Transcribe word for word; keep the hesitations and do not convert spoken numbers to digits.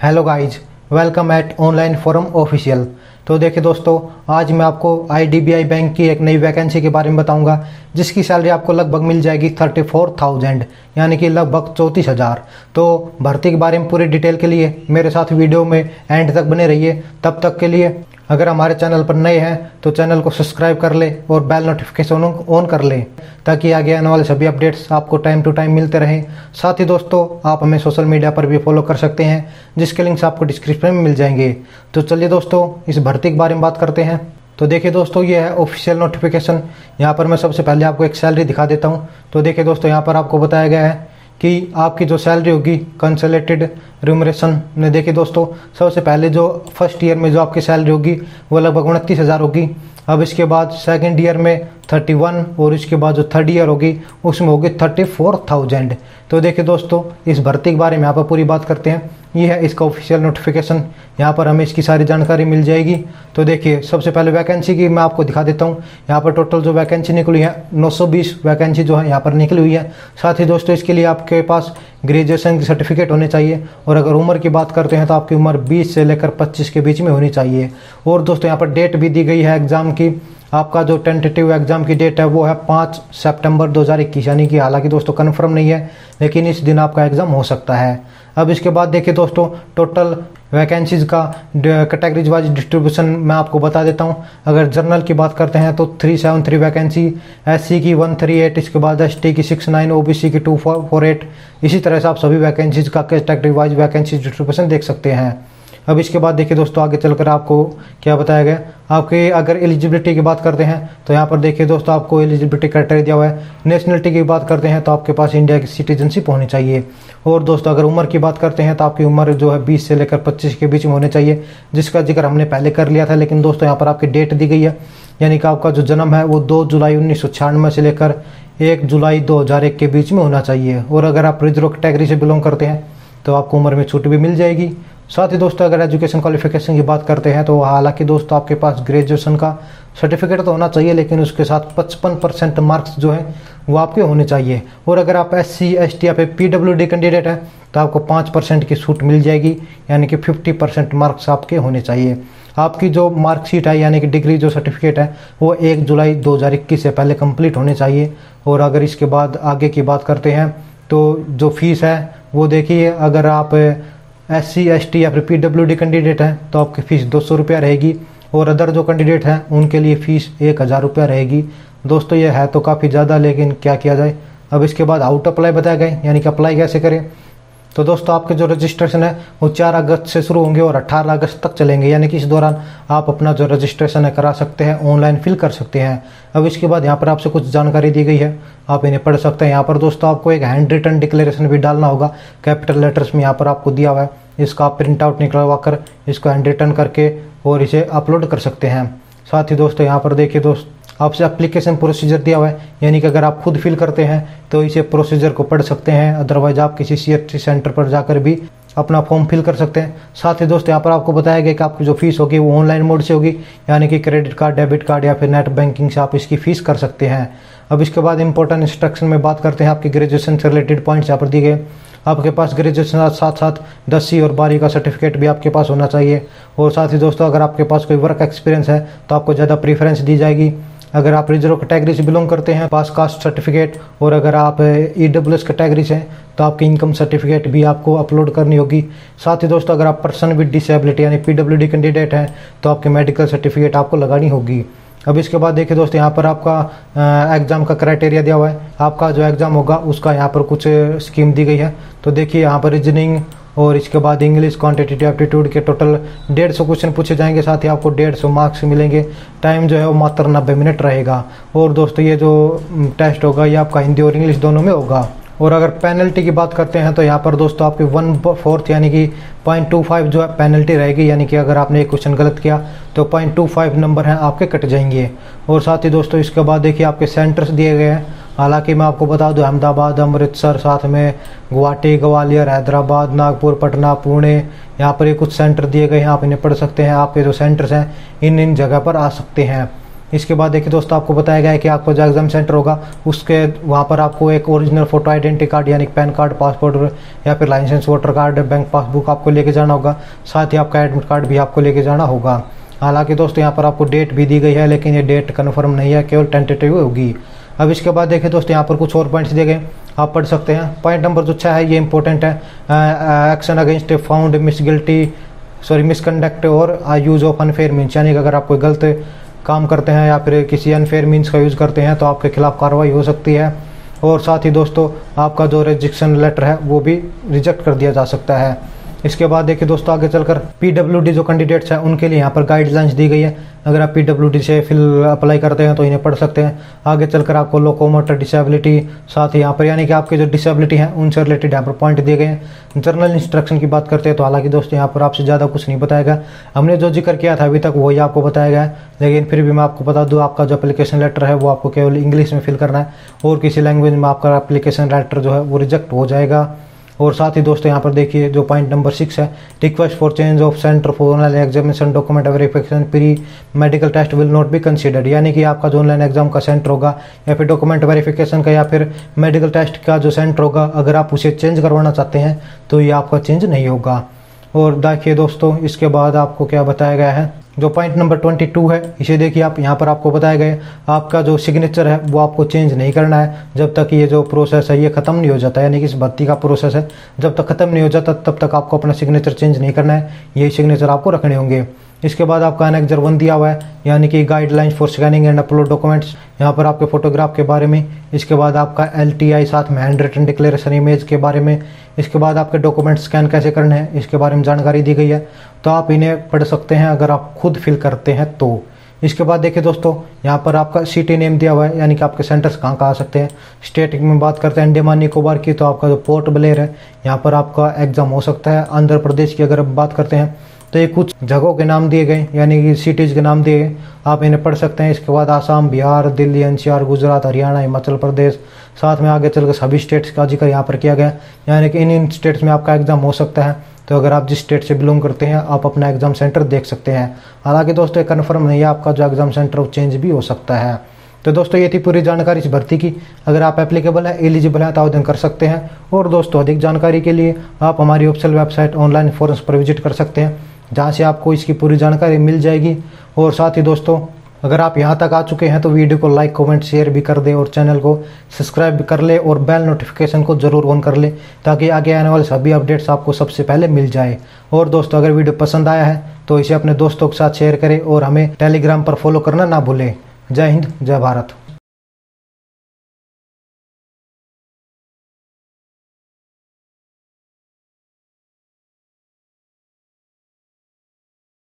Hello guys, welcome at online forum official. तो देखिए दोस्तों, आज मैं आपको आईडीबीआई बैंक की एक नई वैकेंसी के बारे में बताऊंगा, जिसकी सैलरी आपको लगभग मिल जाएगी थर्टी फोर थाउजेंड यानी कि लगभग चौंतीस हज़ार। तो भर्ती के बारे में पूरी डिटेल के लिए मेरे साथ वीडियो में एंड तक बने रहिए। तब तक के लिए अगर हमारे चैनल पर नए हैं तो चैनल को सब्सक्राइब कर ले और बेल नोटिफिकेशन ऑन कर ले, ताकि आगे आने वाले सभी अपडेट्स आपको टाइम टू टाइम मिलते रहें। साथ ही दोस्तों, आप हमें सोशल मीडिया पर भी फॉलो कर सकते हैं, जिसके लिंक्स आपको डिस्क्रिप्शन में मिल जाएंगे। तो चलिए दोस्तों, इस भर्ती के बारे में बात करते हैं। तो देखिए दोस्तों, ये है ऑफिशियल नोटिफिकेशन। यहाँ पर मैं सबसे पहले आपको एक सैलरी दिखा देता हूँ। तो देखिए दोस्तों, यहाँ पर आपको बताया गया है कि आपकी जो सैलरी होगी कंसोलिडेटेड रिम्यूनरेशन में, देखिए दोस्तों, सबसे पहले जो फर्स्ट ईयर में जो आपकी सैलरी होगी वो लगभग उनतीस हज़ार होगी। अब इसके बाद सेकंड ईयर में थर्टी वन और इसके बाद जो थर्ड ईयर होगी उसमें होगी थर्टी फोर थाउजेंड। तो देखिए दोस्तों, इस भर्ती के बारे में यहाँ पर पूरी बात करते हैं। ये है इसका ऑफिशियल नोटिफिकेशन, यहाँ पर हमें इसकी सारी जानकारी मिल जाएगी। तो देखिए, सबसे पहले वैकेंसी की मैं आपको दिखा देता हूँ। यहाँ पर टोटल जो वैकेंसी निकली है नौ सौ बीस वैकेंसी जो है यहाँ पर निकली हुई है। साथ ही दोस्तों, इसके लिए आपके पास ग्रेजुएशन की सर्टिफिकेट होने चाहिए, और अगर उम्र की बात करते हैं तो आपकी उम्र बीस से लेकर पच्चीस के बीच में होनी चाहिए। और दोस्तों, यहाँ पर डेट भी दी गई है एग्जाम की। आपका जो टेंटेटिव एग्जाम की डेट है वो है पाँच सितंबर दो हज़ार इक्कीस, यानी कि हालांकि दोस्तों कंफर्म नहीं है, लेकिन इस दिन आपका एग्जाम हो सकता है। अब इसके बाद देखिए दोस्तों, टोटल वैकेंसीज का कैटेगरीज वाइज डिस्ट्रीब्यूशन मैं आपको बता देता हूं। अगर जनरल की बात करते हैं तो three seven three vacancy, SC की वन थ्री एट, इसके बाद एसटी की सिक्स नाइन, ओबीसी की टू फोर फोर एट। इसी तरह से आप सभी वैकेंसीज का कैटेगरी वाइज वैकेंसी डिस्ट्रीब्यूशन देख सकते हैं। अब इसके बाद देखिए दोस्तों, आगे चलकर आपको क्या बताया गया। आपके अगर एलिजिबिलिटी की बात करते हैं तो यहाँ पर देखिए दोस्तों, आपको एलिजिबिलिटी क्राइटेरिया दिया हुआ है। नेशनलिटी की बात करते हैं तो आपके पास इंडिया की सिटीजनशिप होनी चाहिए। और दोस्तों, अगर उम्र की बात करते हैं तो आपकी उम्र जो है बीस से लेकर पच्चीस के बीच में होने चाहिए, जिसका जिक्र हमने पहले कर लिया था। लेकिन दोस्तों, यहाँ पर आपकी डेट दी गई है, यानी कि आपका जो जन्म है वो दो जुलाई उन्नीस सौ छियानवे से लेकर एक जुलाई दो हज़ार एक के बीच में होना चाहिए। और अगर आप रिजर्व कैटेगरी से बिलोंग करते हैं तो आपको उम्र में छूट भी मिल जाएगी। साथ ही दोस्तों, अगर एजुकेशन क्वालिफिकेशन की बात करते हैं तो हालांकि दोस्तों आपके पास ग्रेजुएशन का सर्टिफिकेट तो होना चाहिए, लेकिन उसके साथ पचपन परसेंट मार्क्स जो है वो आपके होने चाहिए। और अगर आप एस सी एस टी या फिर पी डब्ल्यू डी कैंडिडेट हैं तो आपको पाँच परसेंट की छूट मिल जाएगी, यानी कि फिफ्टी परसेंट मार्क्स आपके होने चाहिए। आपकी जो मार्कशीट है यानी कि डिग्री जो सर्टिफिकेट है वो एक जुलाई दो हज़ार इक्कीस से पहले कंप्लीट होने चाहिए। और अगर इसके बाद आगे की बात करते हैं तो जो फीस है वो देखिए, अगर आप एस सी एस टी या फिर पी डब्ल्यू डी कैंडिडेट हैं तो आपकी फ़ीस दो सौ रुपया रहेगी, और अदर जो कैंडिडेट हैं उनके लिए फ़ीस एक हज़ार रुपया रहेगी। दोस्तों, ये है तो काफ़ी ज़्यादा, लेकिन क्या किया जाए। अब इसके बाद आउट अप्लाई बताया गया, यानी कि अप्लाई कैसे करें। तो दोस्तों, आपके जो रजिस्ट्रेशन है वो चार अगस्त से शुरू होंगे और अठारह अगस्त तक चलेंगे, यानी कि इस दौरान आप अपना जो रजिस्ट्रेशन है करा सकते हैं, ऑनलाइन फिल कर सकते हैं। अब इसके बाद यहाँ पर आपसे कुछ जानकारी दी गई है, आप इन्हें पढ़ सकते हैं। यहाँ पर दोस्तों आपको एक हैंड रिटन डिक्लेरेशन भी डालना होगा, कैपिटल लेटर्स में यहाँ पर आपको दिया हुआ है। इसका आप प्रिंट आउट निकलवा कर इसको हैंड रिटन करके और इसे अपलोड कर सकते हैं। साथ ही दोस्तों, यहाँ पर देखिए दोस्त, आपसे एप्लीकेशन प्रोसीजर दिया हुआ है, यानी कि अगर आप खुद फिल करते हैं तो इसे प्रोसीजर को पढ़ सकते हैं, अदरवाइज आप किसी सीएससी सेंटर पर जाकर भी अपना फॉर्म फिल कर सकते हैं। साथ ही दोस्तों, यहाँ पर आपको बताया गया कि आपकी जो फीस होगी वो ऑनलाइन मोड से होगी, यानी कि क्रेडिट कार्ड, डेबिट कार्ड या फिर नेट बैंकिंग से आप इसकी फीस कर सकते हैं। अब इसके बाद इंपॉर्टेंट इंस्ट्रक्शन में बात करते हैं। आपके ग्रेजुएशन से रिलेटेड पॉइंट्स यहाँ पर दिए गए। आपके पास ग्रेजुएशन के साथ साथ दसवीं और बारहवीं का सर्टिफिकेट भी आपके पास होना चाहिए। और साथ ही दोस्तों, अगर आपके पास कोई वर्क एक्सपीरियंस है तो आपको ज़्यादा प्रीफरेंस दी जाएगी। अगर आप रिजर्व कैटेगरी से बिलोंग करते हैं, पास कास्ट सर्टिफिकेट, और अगर आप ई डब्ल्यू एस कैटेगरी से हैं तो आपकी इनकम सर्टिफिकेट भी आपको अपलोड करनी होगी। साथ ही दोस्तों, अगर आप पर्सन विद डिसेबिलिटी यानी पी डब्ल्यू डी कैंडिडेट हैं तो आपके मेडिकल सर्टिफिकेट आपको लगानी होगी। अब इसके बाद देखिए दोस्तों, यहाँ पर आपका एग्ज़ाम का क्राइटेरिया दिया हुआ है। आपका जो एग्ज़ाम होगा उसका यहाँ पर कुछ स्कीम दी गई है। तो देखिए, यहाँ पर रीजनिंग और इसके बाद इंग्लिश, क्वांटिटेटिव एप्टीट्यूड के टोटल डेढ़ सौ क्वेश्चन पूछे जाएंगे। साथ ही आपको डेढ़ सौ मार्क्स मिलेंगे। टाइम जो है वो मात्र नब्बे मिनट रहेगा। और दोस्तों, ये जो टेस्ट होगा ये आपका हिंदी और इंग्लिश दोनों में होगा। और अगर पेनल्टी की बात करते हैं तो यहाँ पर दोस्तों आपकी वन फोर्थ यानी कि पॉइंट टू फाइव जो है पेनल्टी रहेगी, यानी कि अगर आपने एक क्वेश्चन गलत किया तो पॉइंट टू फाइव नंबर हैं आपके कट जाएंगे। और साथ ही दोस्तों, इसके बाद देखिए आपके सेंटर्स दिए गए हैं। हालांकि मैं आपको बता दूं, अहमदाबाद, अमृतसर, साथ में गुवाहाटी, ग्वालियर, हैदराबाद, नागपुर, पटना, पुणे, यहाँ पर ये कुछ सेंटर दिए गए हैं, आप इन्हें पढ़ सकते हैं। आपके जो सेंटर्स हैं इन इन जगह पर आ सकते हैं। इसके बाद देखिए दोस्तों आपको बताया गया है कि आपको जो एग्जाम सेंटर होगा उसके वहाँ पर आपको एक ओरिजिनल फोटो आइडेंटिटी कार्ड यानी पैन कार्ड, पासपोर्ट या फिर licence, voter card, bank passbook आपको लेके जाना होगा। साथ ही आपका एडमिट कार्ड भी आपको लेके जाना होगा। हालांकि दोस्तों यहाँ पर आपको डेट भी दी गई है, लेकिन ये डेट कन्फर्म नहीं है, केवल टेंटेटिव होगी। अब इसके बाद देखिए दोस्तों यहाँ पर कुछ और पॉइंट्स दिए गए, आप पढ़ सकते हैं। पॉइंट नंबर जो छः है ये इंपॉर्टेंट है। Action against found miss guilty sorry misconduct और यूज़ ऑफ अनफेयर मीन्स, यानी कि अगर आप कोई गलत काम करते हैं या फिर किसी अनफेयर मीन्स का यूज़ करते हैं तो आपके खिलाफ कार्रवाई हो सकती है। और साथ ही दोस्तों आपका जो रिजेक्शन लेटर है वो भी रिजेक्ट कर दिया जा सकता है। इसके बाद देखिए दोस्तों आगे चलकर पीडब्ल्यूडी जो कैंडिडेट्स हैं उनके लिए यहाँ पर गाइडलाइंस दी गई है। अगर आप पीडब्ल्यूडी से फिल अप्लाई करते हैं तो इन्हें पढ़ सकते हैं। आगे चलकर आपको लोकोमोटर डिसेबिलिटी, साथ ही यहाँ पर यानी कि आपके जो डिसेबिलिटी है उनसे रिलेटेड यहाँ पर पॉइंट दिए गए हैं। जर्नल इंस्ट्रक्शन की बात करते हैं तो हालांकि दोस्तों यहाँ पर आपसे ज़्यादा कुछ नहीं बताया गया, हमने जो जिक्र किया था अभी तक वही आपको बताया गया है। लेकिन फिर भी मैं आपको बता दूँ, आपका जो एप्लीकेशन लेटर है वो आपको केवल इंग्लिश में फिल करना है और किसी लैंग्वेज में आपका एप्लीकेशन लेटर जो है वो रिजेक्ट हो जाएगा। और साथ ही दोस्तों यहाँ पर देखिए जो पॉइंट नंबर सिक्स है, request for change of centre for online examination document verification pre medical test will not be considered, यानी कि आपका जो ऑनलाइन एग्जाम का सेंटर होगा या फिर डॉक्यूमेंट वेरिफिकेशन का या फिर मेडिकल टेस्ट का जो सेंटर होगा, अगर आप उसे चेंज करवाना चाहते हैं तो ये आपका चेंज नहीं होगा। और देखिए दोस्तों इसके बाद आपको क्या बताया गया है, जो पॉइंट नंबर ट्वेंटी टू है इसे देखिए आप, यहाँ पर आपको बताया गया आपका जो सिग्नेचर है वो आपको चेंज नहीं करना है जब तक ये जो प्रोसेस है ये खत्म नहीं हो जाता, यानी कि इस भर्ती का प्रोसेस है जब तक खत्म नहीं हो जाता तब तक आपको अपना सिग्नेचर चेंज नहीं करना है, यही सिग्नेचर आपको रखने होंगे। इसके बाद आपका एनेक्जर वन दिया हुआ है, यानी कि guidelines for scanning and upload documents, यहाँ पर आपके फोटोग्राफ के बारे में। इसके बाद आपका एल टी आई साथ में हैंड रिटन डिक्लेरेशन इमेज के बारे में। इसके बाद आपके डॉक्यूमेंट स्कैन कैसे करने हैं इसके बारे में जानकारी दी गई है, तो आप इन्हें पढ़ सकते हैं अगर आप खुद फिल करते हैं तो। इसके बाद देखिए दोस्तों यहाँ पर आपका सिटी नेम दिया हुआ है, यानी कि आपके सेंटर्स कहाँ कहाँ आ सकते हैं। स्टेट में बात करते हैं अंडमान निकोबार की, तो आपका जो पोर्ट ब्लेयर है यहाँ पर आपका एग्जाम हो सकता है। आंध्र प्रदेश की अगर बात करते हैं तो ये कुछ जगहों के नाम दिए गए, यानी कि सिटीज़ के नाम दिए गए, आप इन्हें पढ़ सकते हैं। इसके बाद Assam, Bihar, Delhi, N C R, Gujarat, Haryana, Himachal Pradesh, साथ में आगे चलकर सभी स्टेट्स का जिक्र यहाँ पर किया गया, यानी कि इन इन स्टेट्स में आपका एग्जाम हो सकता है। तो अगर आप जिस स्टेट से बिलोंग करते हैं आप अपना एग्जाम सेंटर देख सकते हैं। हालांकि दोस्तों कन्फर्म नहीं है, आपका जो एग्जाम सेंटर वो चेंज भी हो सकता है। तो दोस्तों ये थी पूरी जानकारी इस भर्ती की। अगर आप एप्लीकेबल है, एलिजिबल है तो आवेदन कर सकते हैं। और दोस्तों अधिक जानकारी के लिए आप हमारी ऑफिशियल वेबसाइट ऑनलाइन फोरम्स पर विजिट कर सकते हैं, जहाँ से आपको इसकी पूरी जानकारी मिल जाएगी। और साथ ही दोस्तों अगर आप यहाँ तक आ चुके हैं तो वीडियो को लाइक, कमेंट, शेयर भी कर दें और चैनल को सब्सक्राइब भी कर ले और बेल नोटिफिकेशन को ज़रूर ऑन कर ले, ताकि आगे आने वाले सभी अपडेट्स आपको सबसे पहले मिल जाए। और दोस्तों अगर वीडियो पसंद आया है तो इसे अपने दोस्तों के साथ शेयर करें और हमें टेलीग्राम पर फॉलो करना ना भूलें। जय हिंद, जय भारत।